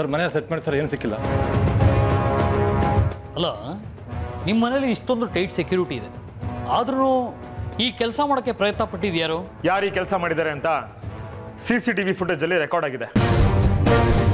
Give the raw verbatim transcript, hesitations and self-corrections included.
Sir ಮನೆ set ಮಾಡಿ sir ಏನು ಸಿಕ್ಕಿಲ್ಲ. ಅಲ್ಲ ನಿಮ್ಮ ಮನೇಲಿ ಇಷ್ಟೊಂದು ಟೈಟ್ ಸೆಕ್ಯೂರಿಟಿ ಇದೆ, ಆದ್ರೂ ಈ ಕೆಲಸ ಮಾಡೋಕ್ಕೆ ಪ್ರಯತ್ನ ಪಟ್ಟಿದ್ಯಾರು? ಯಾರು ಈ ಕೆಲಸ ಮಾಡಿದ್ದಾರೆ ಅಂತ ಸಿ ಸಿ ಟಿ ವಿ ಫುಟೇಜಲ್ಲಿ ರೆಕಾರ್ಡ್ ಆಗಿದೆ.